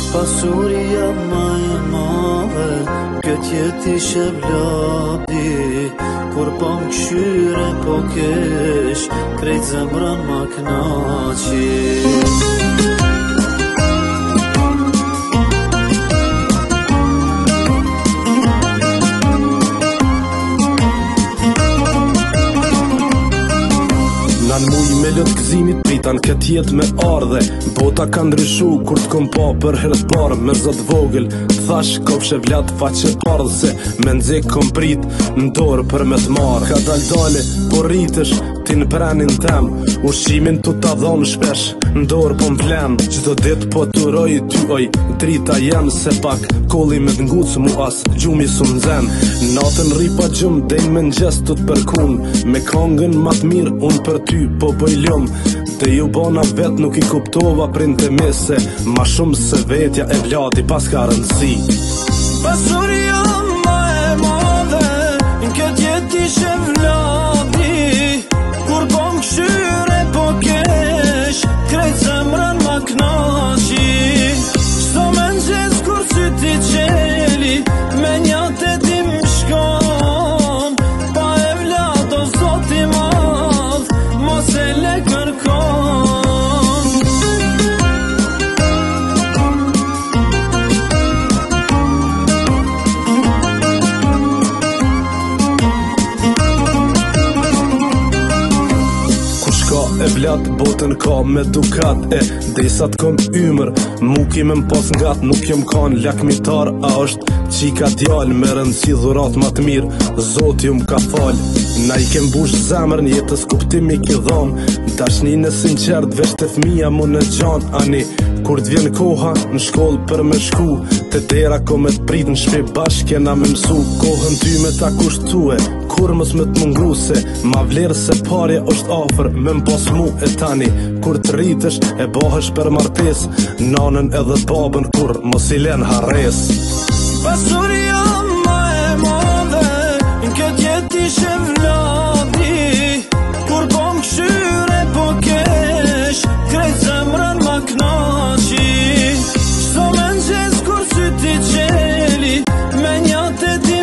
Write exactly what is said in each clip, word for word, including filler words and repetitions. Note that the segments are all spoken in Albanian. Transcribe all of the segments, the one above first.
Pasuria ma e madhe, këtë jet ishe vladi. Kur po m'këshyre po kesh, krejt zemrën ma knaqi. Nan muj me lët gëzimit pritan këtë jet me ardhe. Bota ka ndryshu kur t'kom pa për herët parë. Me zot vogël t'thash kopshe vlat faqe ardhë. Se me nxe kom prit n'dorë për me t'marë. Ka dal dale po rritësh ti n'prenin tem. Ushqimin tu ta dhonë shpesh n'dorë po m'vlen. Qdo dit po t'uroj ty oj drita jem. Se pak kolli me t'nguc mu as gjumi su m'zen. Natën ripa gjum dej me n'gjes tu t'përkun. Me kongën ma t'mirë unë për ty po bëj lum. Dhe ju bona vet nuk i kuptova printe mi. Se ma shumë se vetja e vladi pas ka rëndësi. Pasuria ma e madhe, këtë jet ishe vladi. Kur po m'këshyre po kesh, krejt zemrën ma knaqi. Shto me n'gjes kur sy ti qeli, me njate ti m'shkon. Pa e vlad o zoti madh, mos e le kërkon. E vlat botën ka me dukat e desa t'kom ymër. Muki me m'pas ngat nuk jom kan lakmitar. A është qika djall me rëndësi dhurat ma t'mirë. Zoti ju m'ka fal. Na i kem bush zemrën jetës kuptimi ki dhon. Dashni në sinqert veç të fmija mu në gjan. Ani kur t'vjen koha në shkoll për me shku. Të dera ko me t'prit në shpi bashk kena me msu. Kohën ty me ta kushtue kur mos me t'mungu. Se ma vlerë se parja është afer me m'pas mu e tani. Kur t'rritësh e bahësh për martes. Nanën edhe babën kur mos i len harres. Pasuria ma e madhe, këtë jet ishe vladi. Kur po m'këshyre po kesh, krejt zemrën ma knaqi. Shto me n'gjes kur sy ti qeli, me njate ti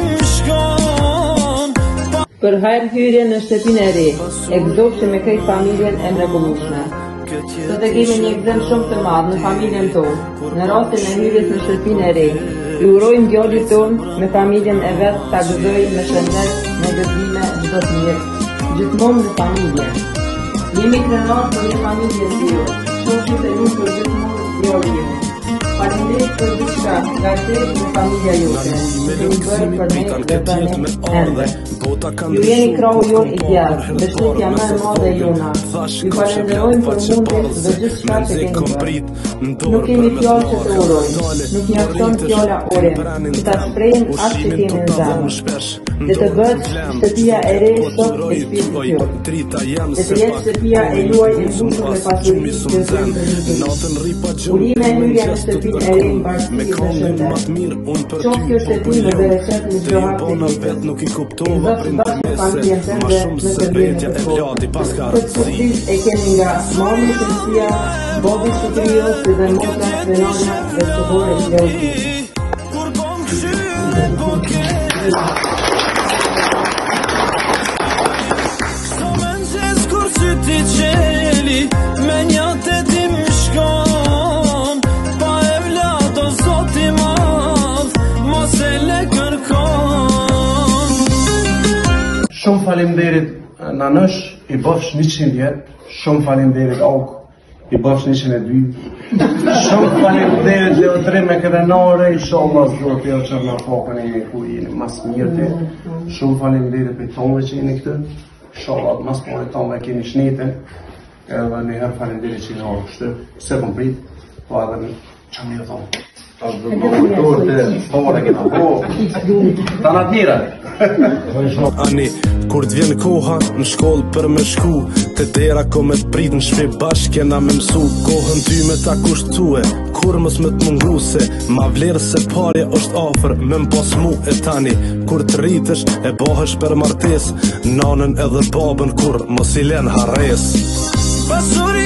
m'shkon. Për hajrë hyrje në shtëpinë e re, e gëzofshë me krejt familjen e mrekullueshme. Sot e kemi një gëzim shumë të madh në familjen tonë. Në rastin e hyrjes në shtëpinë e re, i urojmë djalit tonë me familjen e vet ta gëzojë me shëndet, me gëzime, çdo të mirë, gjithmonë në familje. Jemi krenar për një familje si ju, shoqit e ju për gjithmonë djali ju. Faleminderit për gjithçka, nga te në familja jote. Keni bërë për ne dhe për ne ende. Ju jeni krahu jon i djathtë, beshtetja më e madhe e jona. Ju falenderojmë për mundjes dhe gjithçka që keni bërë. Nuk kemi fjallë që të urojmë, nuk mjafton fjalla ore, që ta shprehim atë që kemi në zemër. Dhe të bëhet shtëpia e re sot e shpirtit jot. Dhe të jetë shtëpia e juaj e mbushur me pasuri që zërim për një të një. Urime e hyrja në shtëpinë e re në bashkësi dhe shëndet. Qoftë kjo shtëpi me bereqet në çdo hap të ditës. Zot bashkë familjen tënde në shërbim të kohë. Këtë surprizë e kemi nga mami Shënsia, Bobi Shukrios dhe motra Frenona dhe Sëbore Leuti. Kur po m'këshyre po kesh, shto me n'gjes kur sy ti qeli, me njate ti m'shkon. Pa e vlad o zoti madh, mos e le kërkon. Shumë faleminderit nanësh, i bofsh njëqind vjet. Shumë faleminderit Auk, i bofsh njëqind e dy. Shumë faleminderit Leotri me krenare, inshallah zoti jo që në fokën e ku jeni mas mirëti. Shumë faleminderit për tonëve që jeni këtë. Inshallah mas pore tonëve keni shnetën. Edhe njëherë faleminderit që jeni orë kështë. Se kom prit, po edhe në që mirë thonë. Ta dhe më dorë të fore këna, po, ta në tjera. Ani, kur t'vjen koha në shkollë për me shku. Të dera ko me t'prit në shpi bashk kena me msu. Kohën ty me ta kushtue, kur mos me t'mungu. Se ma vlerë se parja është afer me m'pas mu e tani. Kur t'rritësh e bahësh për martes. Nanën edhe babën kur mos i len harres. Pasuri